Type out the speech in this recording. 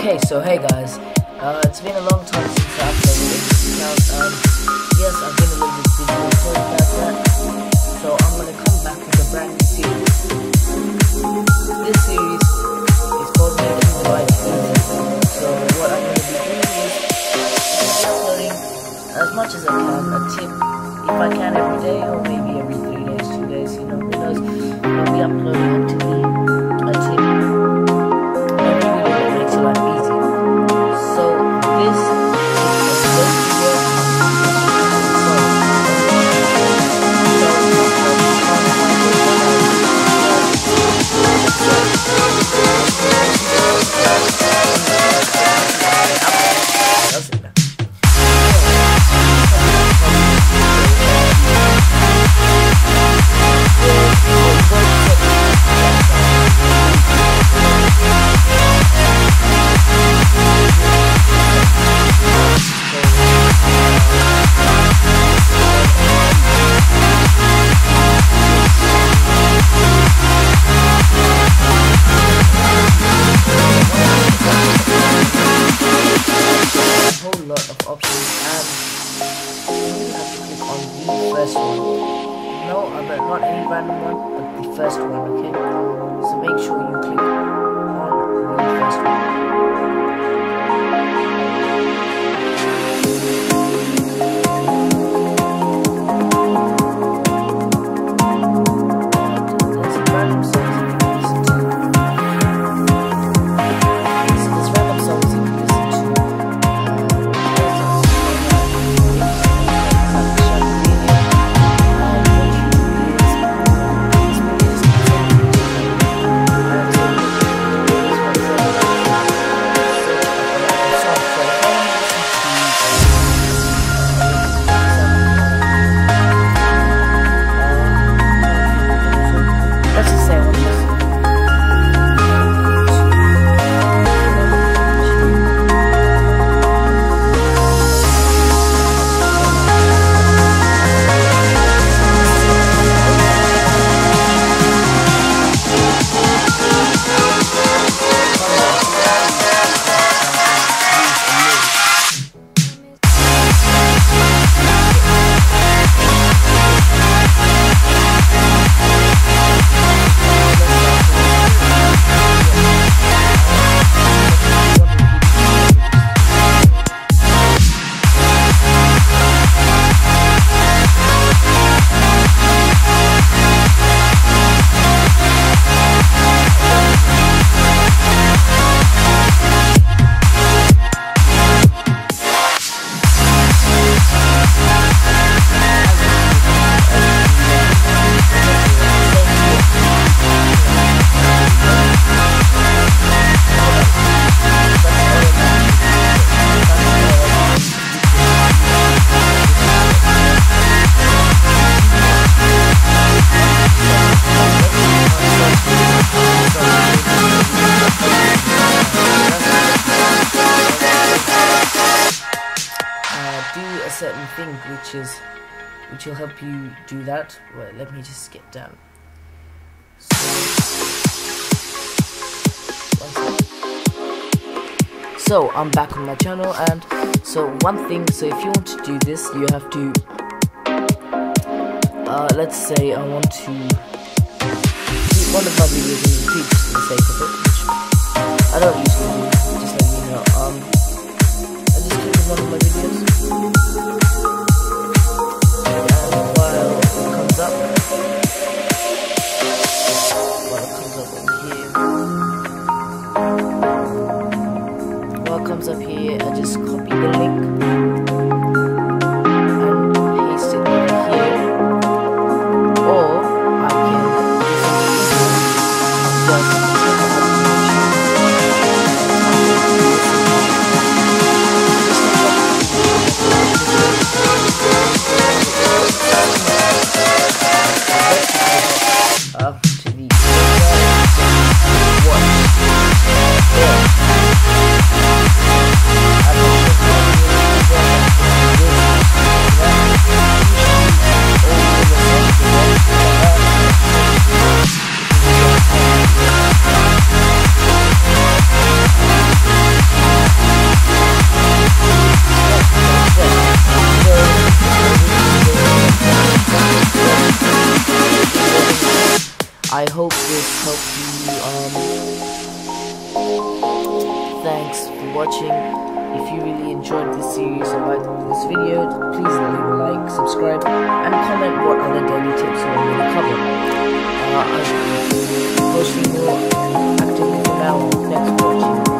Okay, so hey guys, it's been a long time since I uploaded this account. Yes, I've been a little bit busy, sorry about that. So I'm gonna come back with a brand new series. This series is called Making the Right Season. So what I'm gonna be doing is uploading as much as I can, a tip, if I can every day, or maybe every 3 days, 2 days, you know, who knows. I'll be uploading up to me a tip. Lot of options, and you have to click on the first one. No, not any random one, but the first one, okay? So make sure you click on the first one. Do a certain thing which will help you do that. Well, let me just skip down. So I'm back on my channel, and so one thing, so if you want to do this, you have to let's say I want to keep one of my videos in repeat just for the sake of it, which I don't usually do, just letting you know. I just click on one of my videos, and while it comes up here, I just copy the link and paste it over here, or I can just up to the watch there. I hope this helped you. Thanks for watching. If you really enjoyed this series or liked this video, please leave a like, subscribe, and comment what other daily tips I want to cover. I'm posting more actively from now on. Thanks for watching.